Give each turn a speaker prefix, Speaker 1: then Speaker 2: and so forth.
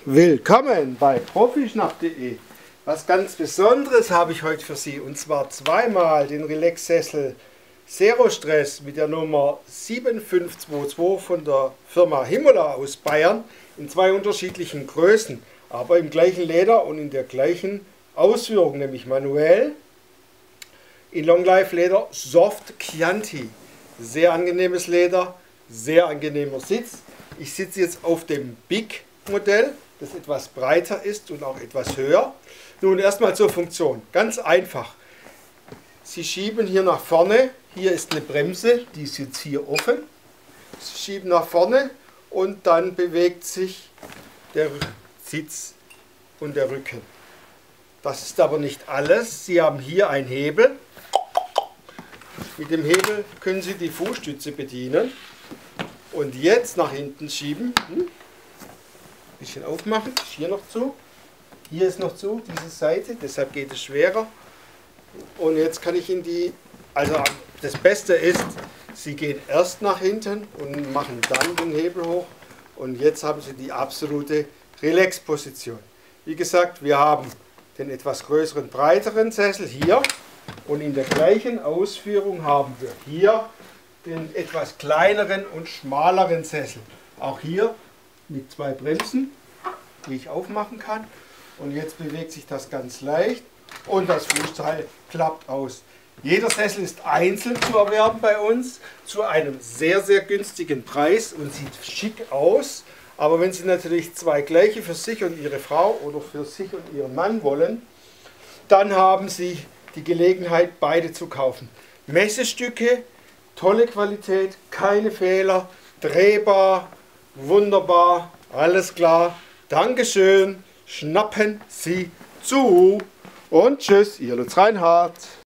Speaker 1: Willkommen bei profischnapp.de. Was ganz Besonderes habe ich heute für Sie, und zwar zweimal den Relax-Sessel Zero Stress mit der Nummer 7522 von der Firma Himola aus Bayern in zwei unterschiedlichen Größen, aber im gleichen Leder und in der gleichen Ausführung, nämlich manuell in Long Life Leder Soft Chianti. Sehr angenehmes Leder, sehr angenehmer Sitz. Ich sitze jetzt auf dem Big Modell, das etwas breiter ist und auch etwas höher. Nun erstmal zur Funktion. Ganz einfach. Sie schieben hier nach vorne. Hier ist eine Bremse, die ist jetzt hier offen. Sie schieben nach vorne und dann bewegt sich der Sitz und der Rücken. Das ist aber nicht alles. Sie haben hier einen Hebel. Mit dem Hebel können Sie die Fußstütze bedienen. Und jetzt nach hinten schieben. Bisschen aufmachen, hier noch zu, hier ist noch zu, diese Seite, deshalb geht es schwerer. Und jetzt kann ich in die, also das Beste ist, Sie gehen erst nach hinten und machen dann den Hebel hoch. Und jetzt haben Sie die absolute Relax-Position. Wie gesagt, wir haben den etwas größeren, breiteren Sessel hier. Und in der gleichen Ausführung haben wir hier den etwas kleineren und schmaleren Sessel. Auch hier mit zwei Bremsen, die ich aufmachen kann. Und jetzt bewegt sich das ganz leicht und das Fußteil klappt aus. Jeder Sessel ist einzeln zu erwerben bei uns zu einem sehr, sehr günstigen Preis und sieht schick aus. Aber wenn Sie natürlich zwei gleiche für sich und Ihre Frau oder für sich und Ihren Mann wollen, dann haben Sie die Gelegenheit, beide zu kaufen. Messestücke, tolle Qualität, keine Fehler, drehbar, wunderbar, alles klar. Dankeschön, schnappen Sie zu und tschüss, Ihr Lutz Reinhardt.